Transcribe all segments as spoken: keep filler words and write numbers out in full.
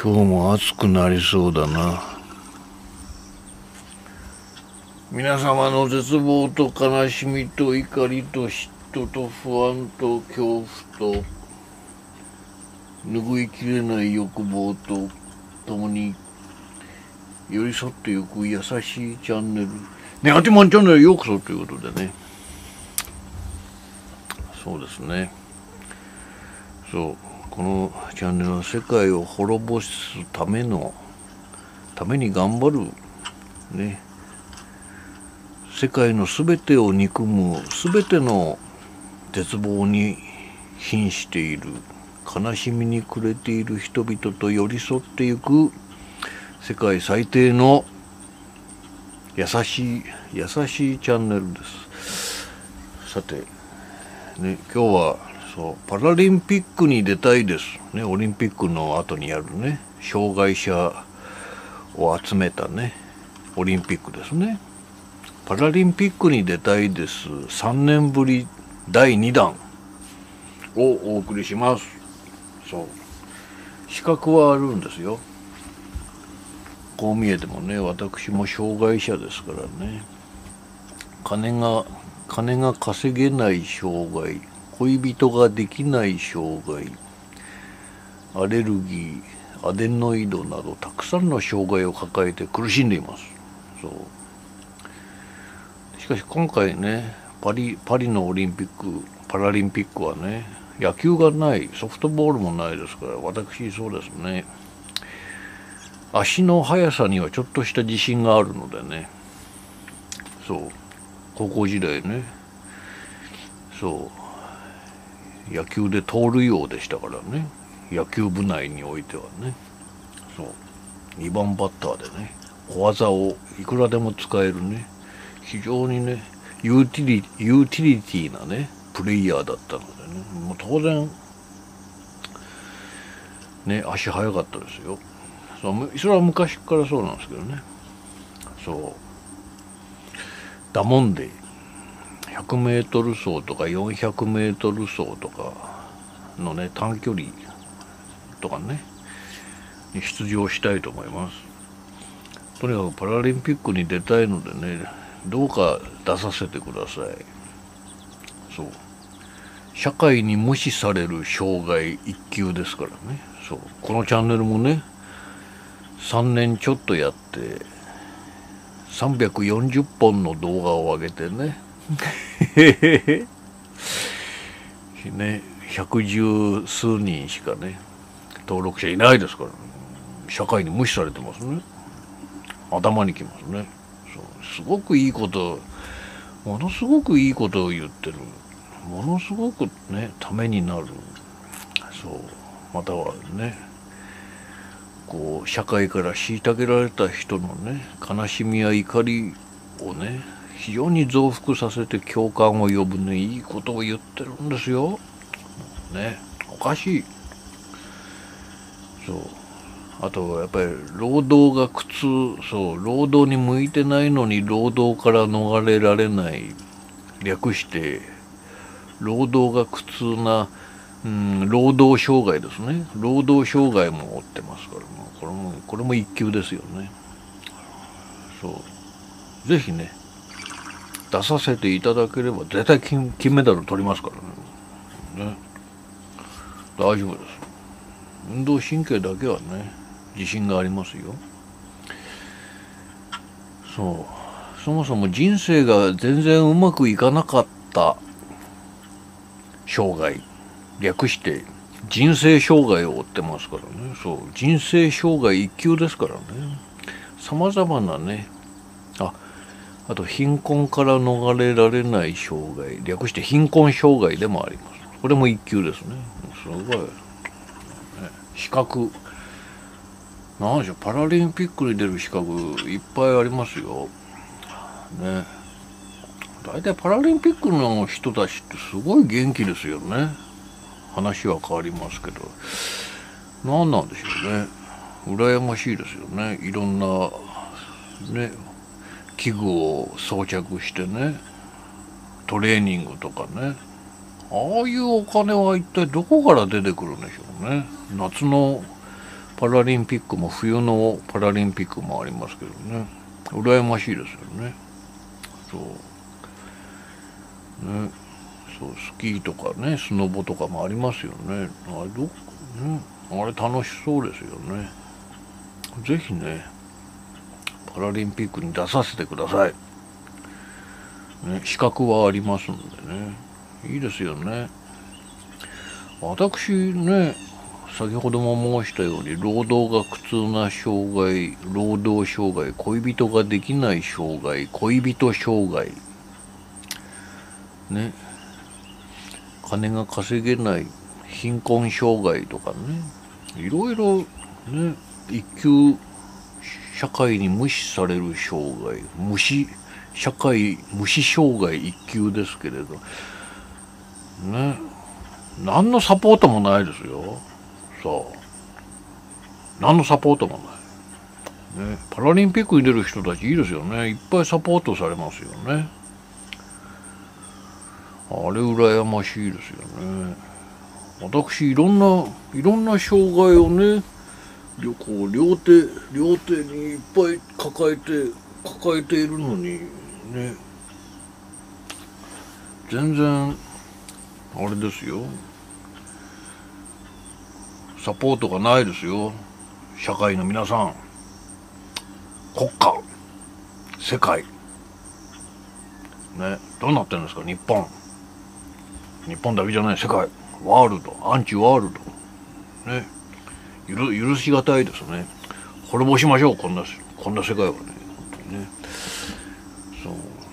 今日も暑くなりそうだな。皆様の絶望と悲しみと怒りと嫉妬と不安と恐怖と拭いきれない欲望と共に寄り添ってゆく優しいチャンネル、ネガティマンチャンネルへようこそということでね。そうですね。そう、このチャンネルは世界を滅ぼすためのために頑張るね。世界のすべてを憎むすべての絶望に瀕している、悲しみに暮れている人々と寄り添っていく世界最低の優しい優しいチャンネルです。さてね、今日はそうパラリンピックに出たいですね。オリンピックの後にやるね、障害者を集めたねオリンピックですね。パラリンピックに出たいです。さんねんぶりだいにだんをお送りします。そう資格はあるんですよ。こう見えてもね、私も障害者ですからね。金が金が稼げない障害、恋人ができない障害、アレルギー、アデノイドなどたくさんの障害を抱えて苦しんでいます。そうしかし今回ね、パリ、パリのオリンピック、パラリンピックはね、野球がない、ソフトボールもないですから、私そうですね、足の速さにはちょっとした自信があるのでね、そう高校時代ね、そう野球で盗塁王でしたからね、野球部内においてはね、そうにばんバッターでね、小技をいくらでも使えるね、非常にねユーティリユーティリティなねプレイヤーだったのでね、もう当然ね足速かったですよ。そうそれは昔からそうなんですけどね。そうだもんでひゃくメートル走とかよんひゃくメートル走とかのね短距離とかねに出場したいと思います。とにかくパラリンピックに出たいのでね、どうか出させてください。そう社会に無視される障害一級ですからね。そうこのチャンネルもねさんねんちょっとやってさんびゃくよんじゅっぽんの動画を上げてねねひゃくじゅうすうにんしかね登録者いないですから、ね、社会に無視されてますね。頭にきますね。そうすごくいいこと、ものすごくいいことを言ってる、ものすごくねためになる、そうまたはねこう社会から虐げられた人のね悲しみや怒りをね非常に増幅させて共感を呼ぶねいいことを言ってるんですよ。ねおかしい。そうあとやっぱり労働が苦痛、そう労働に向いてないのに労働から逃れられない、略して労働が苦痛な、うん、労働障害ですね。労働障害も負ってますから、もうこれもこれも一級ですよね。そうぜひね出させていただければ絶対 金, 金メダル取りますからね。ね大丈夫です。運動神経だけはね自信がありますよ。そうそもそも人生が全然うまくいかなかった障害、略して人生障害を負ってますからね。そう人生障害一級ですからね。さまざまなね、ああと貧困から逃れられない障害、略して貧困障害でもあります。これも一級ですね。すごい、ね、資格なんでしょう、パラリンピックに出る資格いっぱいありますよ。ね。大体パラリンピックの人たちってすごい元気ですよね。話は変わりますけど、何なんでしょうね。羨ましいですよね。いろんなね器具を装着してねトレーニングとかね、ああいうお金は一体どこから出てくるんでしょうね。夏のパラリンピックも冬のパラリンピックもありますけどね、羨ましいですよね。そうね、そうスキーとかね、スノボとかもありますよね。あれど、ね、あれ楽しそうですよね。ぜひねパラリンピックに出させてください、ね、資格はありますんでね、いいですよね。私ね、先ほども申したように労働が苦痛な障害、労働障害、恋人ができない障害、恋人障害ね、金が稼げない貧困障害とかね、いろいろね、一級社会に無視される障害、無視社会無視障害一級ですけれどね、何のサポートもないですよ。そう何のサポートもない、ね、パラリンピックに出る人たちいいですよね。いっぱいサポートされますよね。あれ羨ましいですよね。私いろんないろんな障害をね、旅行両手両手にいっぱい抱えて抱えているのにね、全然あれですよ、サポートがないですよ。社会の皆さん、国家、世界ね、どうなってるんですか。日本日本だけじゃない、世界、ワールド、アンチワールドね、許許しがたいですね。滅ぼしましょう、こんなこんな世界はね、本当にね。そう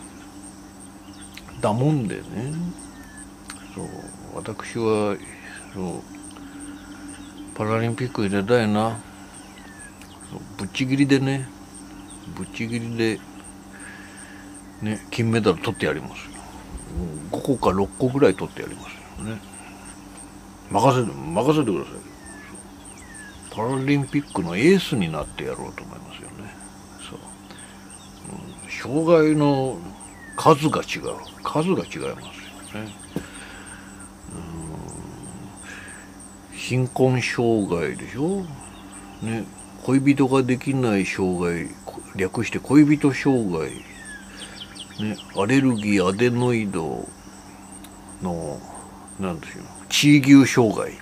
だもんでね、そう私はそうパラリンピックに出たいな。ぶっちぎりでね、ぶっちぎりでね、金メダル取ってやりますよ。ごこかろっこぐらい取ってやりますよね。任せて任せてください。パラリンピックのエースになってやろうと思いますよね。そう、うん、障害の数が違う数が違いますよね。うん、貧困障害でしょ、ね、恋人ができない障害、略して恋人障害、ね、アレルギーアデノイドのなんですよ、地位牛障害、ね、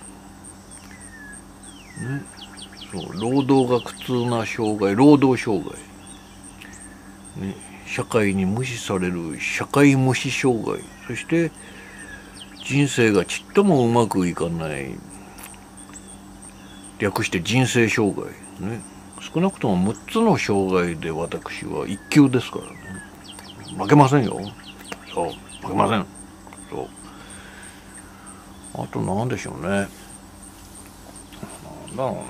そう労働が苦痛な障害、労働障害、ね、社会に無視される社会無視障害、そして人生がちっともうまくいかない、略して人生障害ね。少なくともむっつの障害で私は一級ですからね。負けませんよ。そう負けません。そうあと何でしょうね、なんだろうな、うん、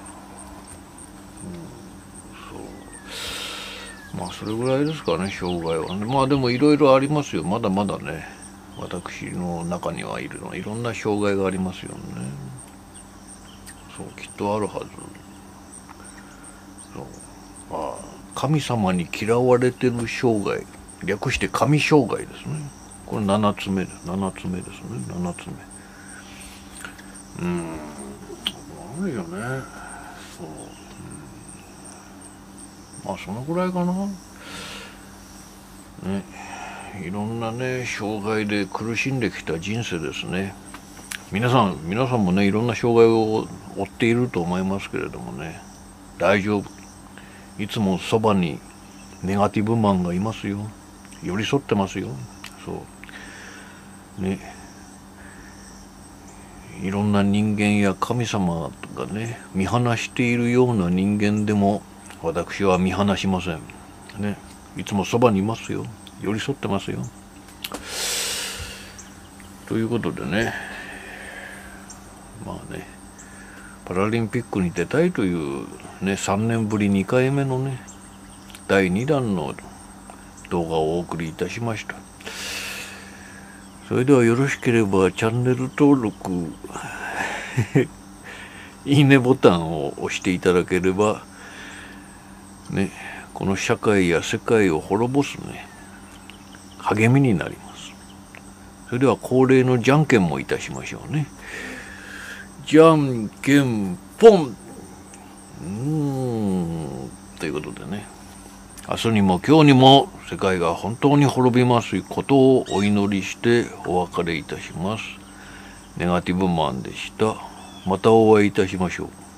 そうまあそれぐらいですかね、障害はね。まあでもいろいろありますよ、まだまだね。私の中にはいるのいろんな障害がありますよね。そうきっとあるはず。そうまあ神様に嫌われてる障害、略して神障害ですね。これななつめですななつめですねななつめ。うん、あるよね。そう、うん、まあそのぐらいかな。ね、いろんなね障害で苦しんできた人生ですね。皆さん皆さんもねいろんな障害を負っていると思いますけれどもね、大丈夫。いつもそばにネガティブマンがいますよ。寄り添ってますよ。そうね、いろんな人間や神様がね見放しているような人間でも私は見放しませんね。いつもそばにいますよ。寄り添ってますよ。ということでね、まあねパラリンピックに出たいというねさんねんぶりにかいめのねだいにだんの動画をお送りいたしました。それではよろしければチャンネル登録いいねボタンを押していただければね、この社会や世界を滅ぼすね励みになります。それでは恒例のじゃんけんもいたしましょうね。じゃんけんぽん。 うーんということでね、明日にも今日にも世界が本当に滅びますことをお祈りしてお別れいたします。ネガティブマンでした。またお会いいたしましょう。